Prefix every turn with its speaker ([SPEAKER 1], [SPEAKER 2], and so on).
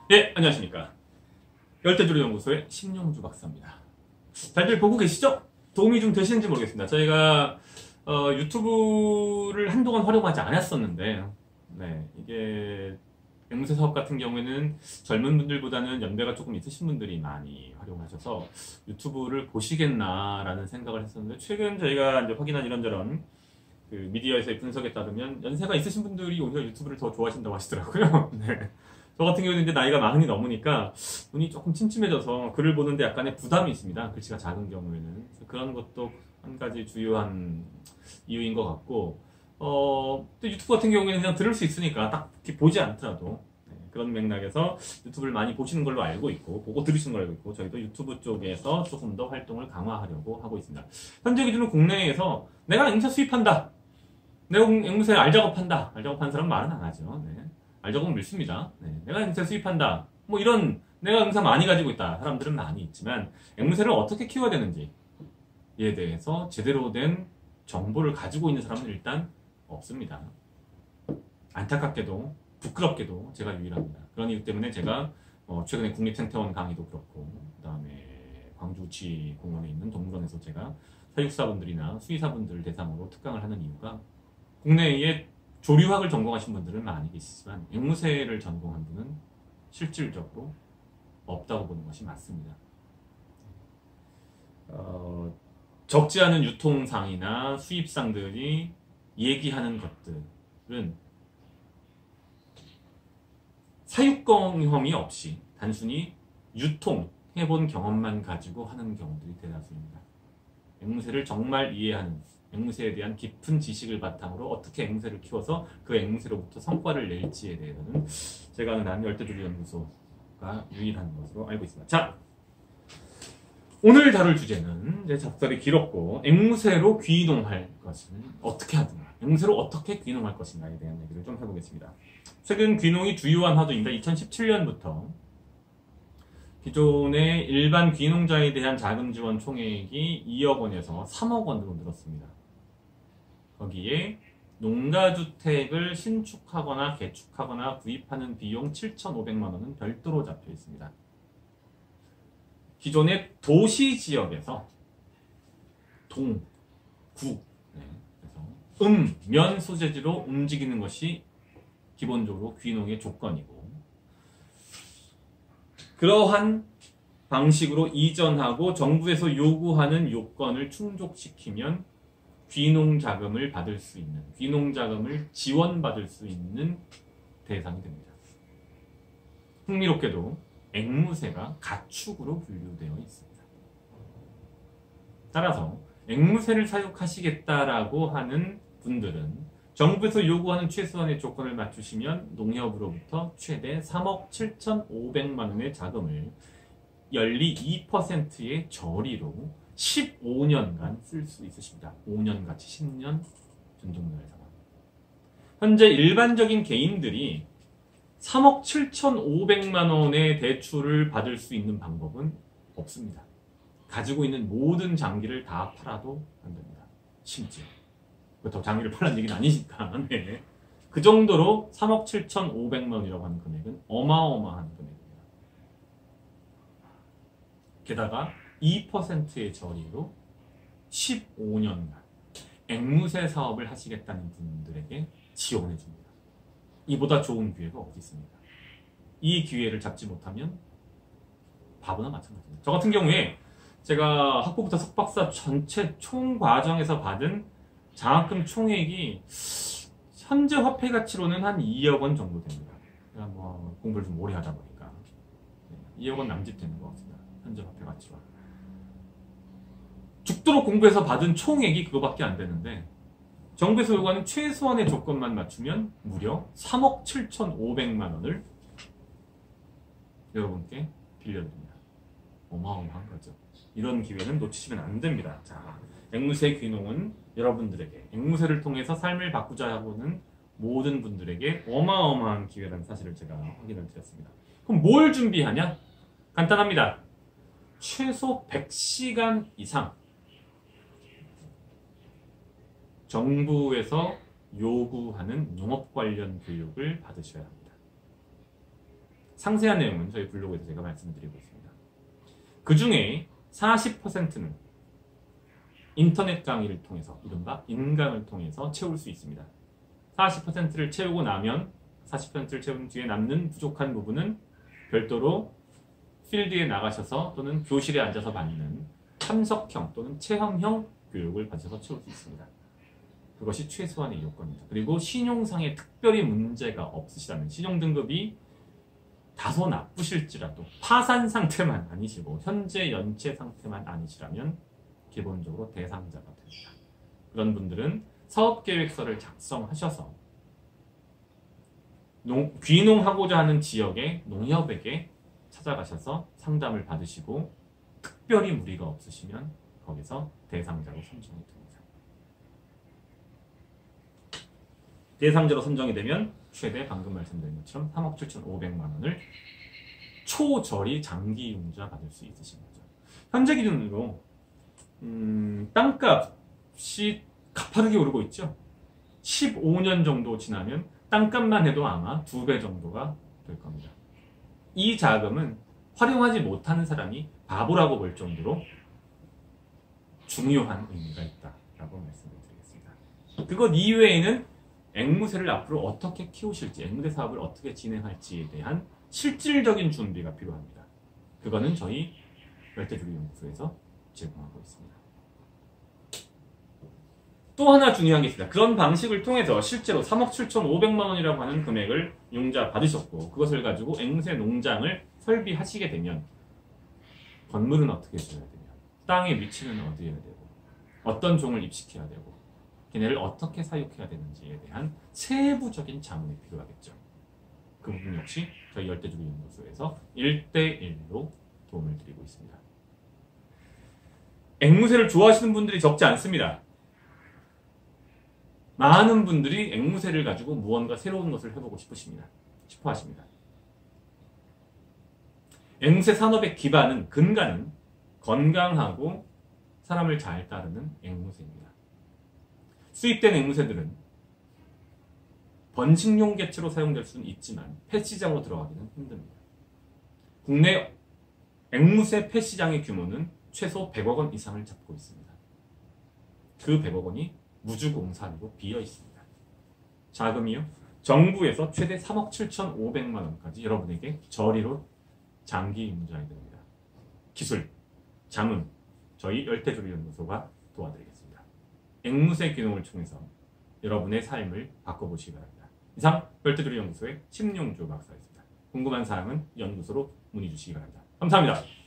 [SPEAKER 1] 예, 안녕하십니까. 열대주로 연구소의 심용주 박사입니다. 다들 보고 계시죠? 도움이 좀 되시는지 모르겠습니다. 저희가 유튜브를 한동안 활용하지 않았었는데, 네, 이게 앵무새 사업 같은 경우에는 젊은 분들보다는 연배가 조금 있으신 분들이 많이 활용하셔서 유튜브를 보시겠나라는 생각을 했었는데, 최근 저희가 이제 확인한 이런저런 그 미디어에서의 분석에 따르면 연세가 있으신 분들이 오히려 유튜브를 더 좋아하신다고 하시더라고요. 네. 저 같은 경우는 이제 나이가 40이 넘으니까 눈이 조금 침침해져서 글을 보는데 약간의 부담이 있습니다. 글씨가 작은 경우에는. 그래서 그런 것도 한 가지 주요한 이유인 것 같고, 또 유튜브 같은 경우에는 그냥 들을 수 있으니까 딱 이렇게 보지 않더라도 네, 그런 맥락에서 유튜브를 많이 보시는 걸로 알고 있고, 보고 들으시는 걸로 알고 있고, 저희도 유튜브 쪽에서 조금 더 활동을 강화하려고 하고 있습니다. 현재 기준으로 국내에서 내가 앵무새 수입한다. 내가 앵무새 알작업한다. 알작업하는 사람 말은 안 하죠. 네. 알작업은 밀수입니다. 네. 내가 앵무새 수입한다. 뭐 이런 내가 앵무새 많이 가지고 있다. 사람들은 많이 있지만 앵무새를 어떻게 키워야 되는지에 대해서 제대로 된 정보를 가지고 있는 사람은 일단 없습니다. 안타깝게도 부끄럽게도 제가 유일합니다. 그런 이유 때문에 제가 최근에 국립생태원 강의도 그렇고 그 다음에 광주우치공원에 있는 동물원에서 제가 사육사분들이나 수의사분들 대상으로 특강을 하는 이유가 국내에 조류학을 전공하신 분들은 많이 계시지만 앵무새를 전공한 분은 실질적으로 없다고 보는 것이 맞습니다. 적지 않은 유통상이나 수입상들이 얘기하는 것들은 사육 경험이 없이 단순히 유통해본 경험만 가지고 하는 경우들이 대다수입니다. 앵무새를 정말 이해하는, 앵무새에 대한 깊은 지식을 바탕으로 어떻게 앵무새를 키워서 그 앵무새로부터 성과를 낼지에 대해서는 제가 아는 열대주류 연구소가 유일한 것으로 알고 있습니다. 자, 오늘 다룰 주제는 이제 작설이 길었고 앵무새로 귀농할 것은 어떻게 하든가, 앵무새로 어떻게 귀농할 것인가에 대한 얘기를 좀 해보겠습니다. 최근 귀농이 주요한 화두입니다. 2017년부터 기존의 일반 귀농자에 대한 자금 지원 총액이 2억 원에서 3억 원으로 늘었습니다. 거기에 농가주택을 신축하거나 개축하거나 구입하는 비용 7,500만 원은 별도로 잡혀 있습니다. 기존의 도시 지역에서 동, 구, 그래서 면 소재지로 움직이는 것이 기본적으로 귀농의 조건이고, 그러한 방식으로 이전하고 정부에서 요구하는 요건을 충족시키면 귀농자금을 받을 수 있는, 귀농자금을 지원받을 수 있는 대상이 됩니다. 흥미롭게도 앵무새가 가축으로 분류되어 있습니다. 따라서 앵무새를 사육하시겠다라고 하는 분들은 정부에서 요구하는 최소한의 조건을 맞추시면 농협으로부터 최대 3억 7,500만 원의 자금을 연리 2%의 저리로 15년간 쓸 수 있으십니다. 5년같이 10년 준동면에서. 현재 일반적인 개인들이 3억 7,500만 원의 대출을 받을 수 있는 방법은 없습니다. 가지고 있는 모든 장기를 다 팔아도 안 됩니다. 심지어. 그렇다고 장기를 팔라는 얘기는 아니니까. 네. 그 정도로 3억 7,500만 원이라고 하는 금액은 어마어마한 금액입니다. 게다가 2%의 저리로 15년간 앵무새 사업을 하시겠다는 분들에게 지원해 줍니다. 이보다 좋은 기회가 어디 있습니까? 이 기회를 잡지 못하면 바보나 마찬가지입니다. 저 같은 경우에 제가 학부부터 석박사 전체 총 과정에서 받은 장학금 총액이 현재 화폐 가치로는 한 2억 원 정도 됩니다. 제가 뭐 공부를 좀 오래 하다 보니까 2억 원 남짓되는 것 같습니다. 현재 화폐 가치로. 죽도록 공부해서 받은 총액이 그거밖에 안 되는데 정부에서 요구하는 최소한의 조건만 맞추면 무려 3억 7,500만 원을 여러분께 빌려드립니다. 어마어마한 거죠. 이런 기회는 놓치시면 안 됩니다. 자, 앵무새 귀농은 여러분들에게, 앵무새를 통해서 삶을 바꾸자 하고는 모든 분들에게 어마어마한 기회라는 사실을 제가 확인을 드렸습니다. 그럼 뭘 준비하냐? 간단합니다. 최소 100시간 이상 정부에서 요구하는 농업 관련 교육을 받으셔야 합니다. 상세한 내용은 저희 블로그에서 제가 말씀드리고 있습니다. 그 중에 40%는 인터넷 강의를 통해서, 이른바 인강을 통해서 채울 수 있습니다. 40%를 채우고 나면 40%를 채운 뒤에 남는 부족한 부분은 별도로 필드에 나가셔서 또는 교실에 앉아서 받는 참석형 또는 체험형 교육을 받으셔서 채울 수 있습니다. 그것이 최소한의 요건입니다. 그리고 신용상에 특별히 문제가 없으시다면, 신용등급이 다소 나쁘실지라도 파산 상태만 아니시고 현재 연체 상태만 아니시라면 기본적으로 대상자가 됩니다. 그런 분들은 사업계획서를 작성하셔서 귀농하고자 하는 지역의 농협에게 찾아가셔서 상담을 받으시고 특별히 무리가 없으시면 거기서 대상자로 선정이 됩니다. 대상자로 선정이 되면 최대 방금 말씀드린 것처럼 3억 7,500만 원을 초저리 장기융자 받을 수 있으신 거죠. 현재 기준으로 땅값이 가파르게 오르고 있죠. 15년 정도 지나면 땅값만 해도 아마 2배 정도가 될 겁니다. 이 자금은 활용하지 못하는 사람이 바보라고 볼 정도로 중요한 의미가 있다라고 말씀을 드리겠습니다. 그것 이외에는 앵무새를 앞으로 어떻게 키우실지, 앵무새 사업을 어떻게 진행할지에 대한 실질적인 준비가 필요합니다. 그거는 저희 열대주류연구소에서 제공하고 있습니다. 또 하나 중요한 게 있습니다. 그런 방식을 통해서 실제로 3억 7,500만 원이라고 하는 금액을 융자 받으셨고 그것을 가지고 앵무새 농장을 설비하시게 되면 건물은 어떻게 지어야 되냐, 땅의 위치는 어디에 해야 되고 어떤 종을 입식해야 되고 걔네를 어떻게 사육해야 되는지에 대한 세부적인 자문이 필요하겠죠. 그 부분 역시 저희 열대주류연구소에서 1대1로 도움을 드리고 있습니다. 앵무새를 좋아하시는 분들이 적지 않습니다. 많은 분들이 앵무새를 가지고 무언가 새로운 것을 해보고 싶어 하십니다. 앵무새 산업의 기반은, 근간은 건강하고 사람을 잘 따르는 앵무새입니다. 수입된 앵무새들은 번식용 개체로 사용될 수는 있지만 펫시장으로 들어가기는 힘듭니다. 국내 앵무새 펫시장의 규모는 최소 100억 원 이상을 잡고 있습니다. 그 100억 원이 무주공사로 비어 있습니다. 자금이요, 정부에서 최대 3억 7,500만 원까지 여러분에게 저리로 장기 융자해 드립니다. 기술, 자문, 저희 열대주류연구소가 도와드리겠습니다. 앵무새 귀농을 통해서 여러분의 삶을 바꿔보시기 바랍니다. 이상 열대주류연구소의 심용주 박사였습니다. 궁금한 사항은 연구소로 문의 주시기 바랍니다. 감사합니다.